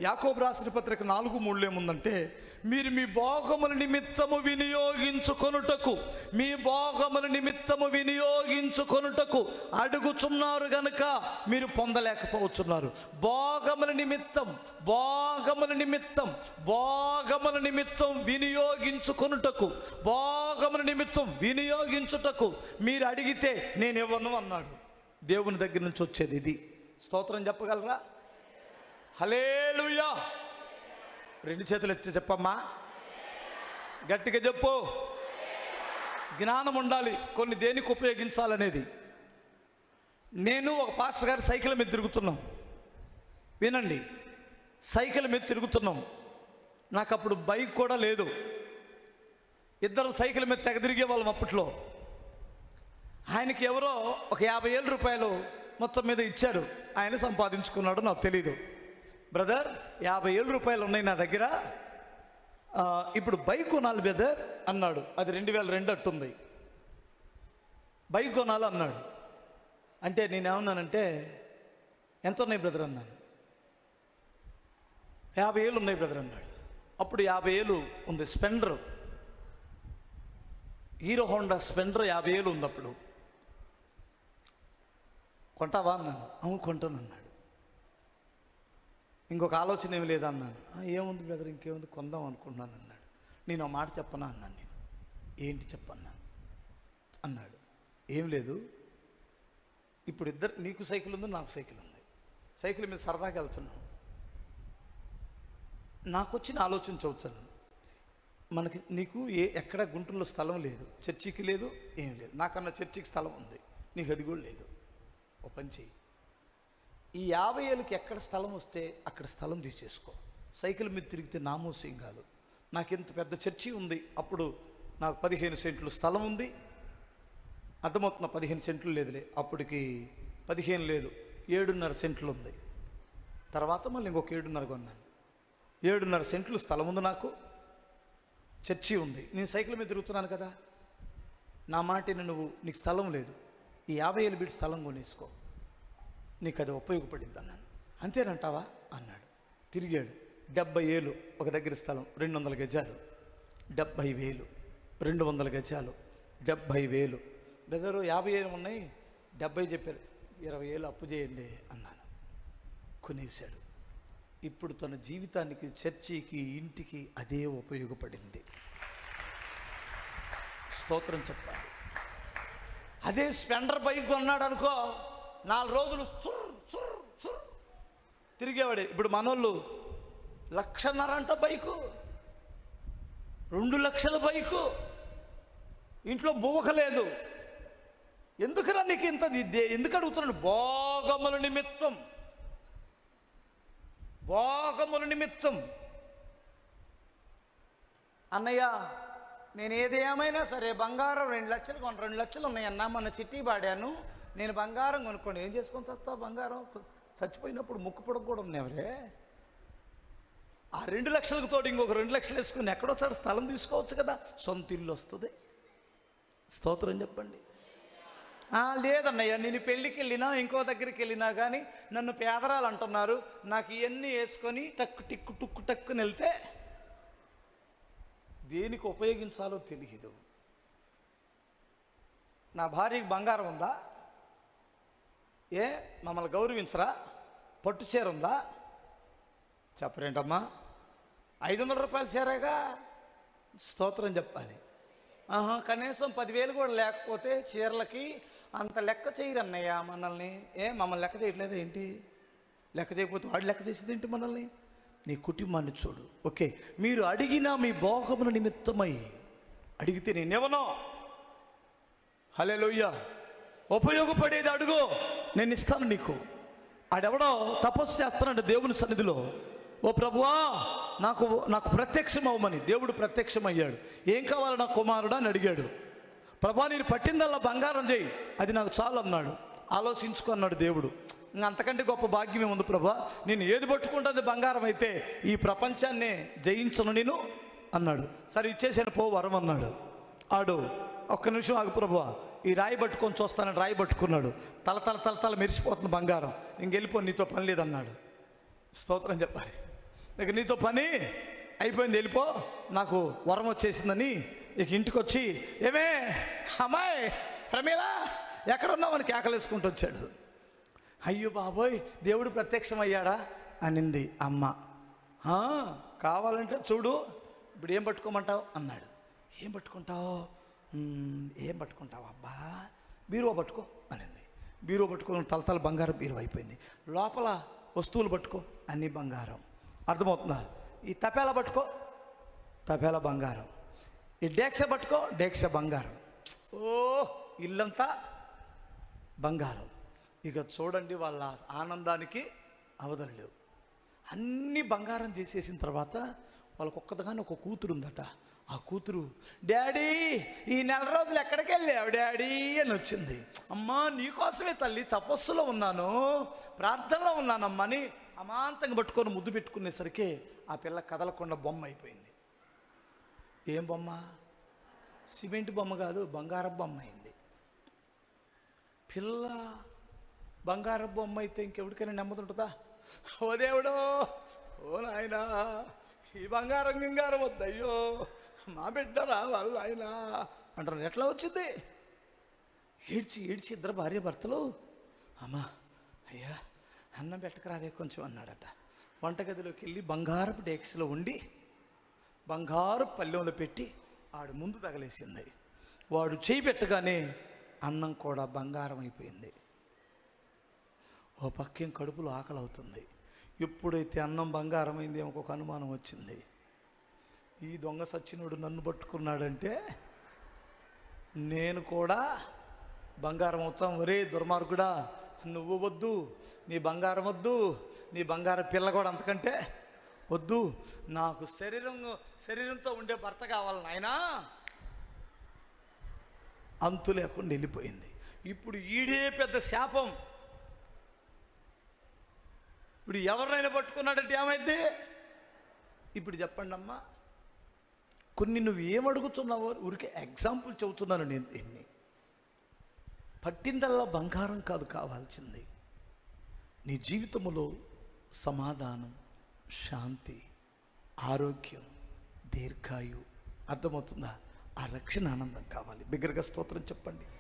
యాకోబు రాసిన పత్రిక 4:3 ఏముందంటే, మీరు మీ భోగముల నిమిత్తము వినియోగించుకొనుటకు, మీ భోగముల నిమిత్తము వినియోగించుకొనుటకు అడుగుచున్నారు గనుక మీరు పొందలేకపోతున్నారు. భోగముల నిమిత్తం, భోగముల నిమిత్తం, భోగముల నిమిత్తం వినియోగించుకొనుటకు, భోగముల నిమిత్తం వినియోగించుటకు మీరు అడిగితే నేను ఇవ్వను అన్నాడు. దేవుని దగ్గర నుంచి వచ్చేది ఇది. స్తోత్రం చెప్పగలరా? హల్లెలూయా. 2 చేతులు ఎత్తి చెప్పమ్మా, గట్టిగా చెప్పు. జ్ఞానం ఉండాలి కొన్ని దేనికి ఉపయోగించాలనేది. నేను ఒక పాస్టర్ గారి సైకిల్ మీద తిరుగుతున్నాం, వినండి, సైకిల్ మీద తిరుగుతున్నాం. నాకు అప్పుడు బైక్ కూడా లేదు. ఇద్దరు సైకిల్ మీద తెగ తిరిగే వాళ్ళం అప్పట్లో. ఆయనకి ఎవరో ఒక 50,000 రూపాయలు మొత్తం మీద ఇచ్చారు. ఆయన సంపాదించుకున్నాడు, నాకు తెలీదు. బ్రదర్ 50,000 రూపాయలు ఉన్నాయి నా దగ్గర, ఇప్పుడు బైక్ కొనాలి బ్రదర్ అన్నాడు. అది 2002 అట్టుంది. బైక్ కొనాలి అన్నాడు. అంటే నేనేమన్నానంటే, ఎంత ఉన్నాయి బ్రదర్ అన్నాను. 50,000 ఉన్నాయి బ్రదర్ అన్నాడు. అప్పుడు 50,000 ఉంది. స్పెండర్, హీరో హోండా స్పెండర్ 50,000 ఉంది అప్పుడు. కొంటావా అన్నాను. అవును కొంటాను అన్నాడు. ఇంకొక ఆలోచన ఏమి లేదా అన్నాను. ఏముంది బ్రదర్, ఇంకేముంది, కొందాం అనుకుంటున్నాను అన్నాడు. నేను ఆ మాట చెప్పనా అన్నాను. నేను ఏంటి చెప్పన్నాను అన్నాడు. ఏం లేదు, ఇప్పుడు ఇద్దరు, నీకు సైకిల్ ఉంది, నాకు సైకిల్ ఉంది, సైకిల్ మీద సరదాగా వెళ్తున్నాం. నాకు వచ్చిన ఆలోచన చూచాను. మనకి నీకు ఎక్కడ గుంటూరులో స్థలం లేదు, చర్చికి లేదు, ఏం లేదు. నాకన్నా చర్చికి స్థలం ఉంది, నీకు అది కూడా లేదు. ఓ పని చెయ్యి, ఈ 50,000కి ఎక్కడ స్థలం వస్తే అక్కడ స్థలం తీసేసుకో. సైకిల్ మీద తిరిగితే నామోసేం కాదు. నాకు ఇంత పెద్ద చర్చి ఉంది, అప్పుడు నాకు 15 సెంట్లు స్థలం ఉంది. అర్థమవుతున్న 15 సెంట్లు లేదులే, అప్పటికి 15 లేదు, 7.5 సెంట్లు ఉంది. తర్వాత మళ్ళీ ఇంకొక 7.5 కొన్నాను. 7.5 సెంట్లు స్థలం ఉంది నాకు, చర్చి ఉంది. నేను సైకిల్ మీద తిరుగుతున్నాను కదా. నా మాటని నువ్వు, నీకు స్థలం లేదు, ఈ 50,000 బిడ్డ స్థలం కొనేసుకో, నీకు అది ఉపయోగపడింది అన్నాను. అంతేనంటావా అన్నాడు. తిరిగాడు. 70,000 ఒక దగ్గర స్థలం, 200 గజాలు, 70,000, 200 గజాలు, 70,000. బెదరు 50,000 ఉన్నాయి, 70 చెప్పారు. 20,000 అప్పు చేయండి అన్నాను. కొనేశాడు. ఇప్పుడు తన జీవితానికి, చర్చికి, ఇంటికి అదే ఉపయోగపడింది. స్తోత్రం చెప్పాలి. అదే స్పెండర్ బైక్ కొన్నాడు అనుకో, 4 రోజులు సుర్ సుర్ సుర్ తిరిగేవాడే. ఇప్పుడు మనోళ్ళు 1,50,000 అంట బైకు, 2 లక్షల బైకు, ఇంట్లో బువ్వకలేదు. ఎందుకురా నీకు ఇంత? ఎందుకు అడుగుతున్నాడు? భోగముల నిమిత్తం, భోగముల నిమిత్తం. అన్నయ్య నేను ఏదేమైనా సరే బంగారం 2 లక్షలు 2 లక్షలు ఉన్నాయన్నా, మన చిట్టి పాడాను, నేను బంగారం కొనుక్కోండి. ఏం చేసుకొని చస్తావు బంగారం? చచ్చిపోయినప్పుడు ముక్కు పొడకు కూడా ఉన్నావరే. ఆ 2 లక్షలకు తోడు ఇంకొక 2 లక్షలు వేసుకుని ఎక్కడొచ్చాడు స్థలం తీసుకోవచ్చు కదా, సొంత ఇల్లు వస్తుంది. స్తోత్రం చెప్పండి. లేదన్నయ్య, నేను పెళ్ళికి వెళ్ళినా ఇంకో దగ్గరికి వెళ్ళినా కానీ నన్ను పేదరాలు అంటున్నారు, నాకు ఇవన్నీ వేసుకొని టక్కు టిక్కు టుక్కు టక్కుని వెళ్తే దేనికి ఉపయోగించాలో తెలియదు. నా భార్యకి బంగారం ఉందా? మమ్మల్ని గౌరవించరా? పట్టు చీర ఉందా? చెప్పరేంటమ్మా? 500 రూపాయల చీరగా. స్తోత్రం చెప్పాలి. కనీసం 10,000 కూడా లేకపోతే చీరలకి అంత లెక్క చేయరన్నయ్య మనల్ని. మమ్మల్ని లెక్క చేయట్లేదు ఏంటి? లెక్క చేయకపోతే వాడు లెక్క చేసేది ఏంటి మనల్ని? నీ కుటుంబాన్ని చూడు. ఓకే, మీరు అడిగిన మీ భోగముల నిమిత్తమై అడిగితే నేనేమనో. హల్లెలూయా. ఉపయోగపడేది అడుగు, నేను ఇస్తాను నీకు. ఆడెవడో తపస్సు చేస్తానంటే దేవుని సన్నిధిలో, ఓ ప్రభువా నాకు ప్రత్యక్షం అవ్వమని. దేవుడు ప్రత్యక్షమయ్యాడు. ఏం కావాలి నా కుమారుడు అని అడిగాడు. ప్రభా నేను పట్టిందల్లా బంగారం చేయి, అది నాకు చాలు అన్నాడు. ఆలోచించుకో అన్నాడు దేవుడు. అంతకంటే గొప్ప భాగ్యమే ఉంది ప్రభా, నేను ఏది పట్టుకుంటుంది బంగారం అయితే ఈ ప్రపంచాన్నే జయించను నేను అన్నాడు. సరే ఇచ్చేసాను పో వరం అన్నాడు. ఆడు ఒక్క నిమిషం ఆగు ప్రభువా, ఈ రాయి పట్టుకొని చూస్తానని రాయి పట్టుకున్నాడు. తల తల తల తల మెరిసిపోతుంది బంగారం. ఇంకెళ్ళిపో, నీతో పని లేదన్నాడు. స్తోత్రం చెప్పాలి. ఇక నీతో పని అయిపోయింది, వెళ్ళిపో, నాకు వరం వచ్చేసిందని ఇక ఇంటికి వచ్చి, ఏమే అమ్మాయి ప్రమీల ఎక్కడున్నామని కేకలేసుకుంటూ వచ్చాడు. అయ్యో బాబోయ్, దేవుడు ప్రత్యక్షమయ్యాడా అనింది అమ్మ. కావాలంటే చూడు, ఇప్పుడు ఏం పట్టుకోమంటావు అన్నాడు. ఏం పట్టుకుంటావు? ఏం పట్టుకుంటావు అబ్బా? బీరువా పట్టుకో అనింది. బీరువా పట్టుకొని తలతల బంగారం బీరువా అయిపోయింది. లోపల వస్తువులు పట్టుకో, అన్నీ బంగారం. అర్థమవుతుందా? ఈ తపేలా పట్టుకో, తపేలా బంగారం. ఈ డేక్స పట్టుకో, డేక్స బంగారం. ఓ ఇల్లంతా బంగారం. ఇక చూడండి, వాళ్ళ ఆనందానికి అవధులు లేవు. అన్నీ బంగారం చేసేసిన తర్వాత వాళ్ళకు ఒక్కదాని ఒక కూతురు ఉందట. ఆ కూతురు, డాడీ ఈ నెల రోజులు ఎక్కడికి వెళ్ళావు డాడీ అని వచ్చింది. అమ్మా నీకోసమే తల్లి, తపస్సులో ఉన్నాను, ప్రార్థనలో ఉన్నానమ్మా అని అమాంతంగా పట్టుకొని ముద్దు పెట్టుకునేసరికి ఆ పిల్ల కదలకుండా బొమ్మ అయిపోయింది. ఏం బొమ్మ? సిమెంట్ బొమ్మ కాదు, బంగారపు బొమ్మ అయింది. పిల్ల బంగారపు బొమ్మ అయితే ఇంకెవరికైనా నెమ్మదుంటుందా? ఓ దేవుడో, ఓ నాయనా, ఈ బంగారం గింగారం వద్దు, అయ్యో మా బిడ్డ రావాలి ఆయన అంటారు. ఎట్లా వచ్చింది? ఏడ్చి ఏడ్చి ఇద్దరు భార్య భర్తలు, అమ్మా అయ్యా అన్నం పెట్టకరావే కొంచెం అన్నాడట. వంటగదిలోకి వెళ్ళి బంగారపు డేక్స్లో ఉండి బంగారు పల్లెంలో పెట్టి ఆడు ముందు తగలేసింది. వాడు చేయి పెట్టగానే అన్నం కూడా బంగారం అయిపోయింది. ఓ పక్కేం కడుపులో ఆకలి అవుతుంది. ఎప్పుడైతే అన్నం బంగారం అయింది ఒక అనుమానం వచ్చింది. ఈ దొంగ సచ్చినోడు నన్ను పట్టుకున్నాడంటే నేను కూడా బంగారం అవుతాం. ఒరే దుర్మార్గుడా, నువ్వు వద్దు, నీ బంగారం వద్దు, నీ బంగారం పిల్ల కూడా అంతకంటే వద్దు, నాకు శరీరంతో ఉండే భర్త కావాలి నాయనా. అంతు లేకుండా వెళ్ళిపోయింది. ఇప్పుడు ఈడే పెద్ద శాపం. ఇప్పుడు ఎవరినైనా పట్టుకున్నాడంటే ఏమైంది? ఇప్పుడు చెప్పండి అమ్మా, కొన్ని నువ్వు ఏమడుగుతున్నావో ఊరికే ఎగ్జాంపుల్ చెబుతున్నాను నేను. దీన్ని పట్టిందల్లా బంగారం కాదు కావాల్సింది, నీ జీవితంలో సమాధానం, శాంతి, ఆరోగ్యం, దీర్ఘాయు. అర్థమవుతుందా? ఆ రక్షణ ఆనందం కావాలి. బిగ్గరగా స్తోత్రం చెప్పండి.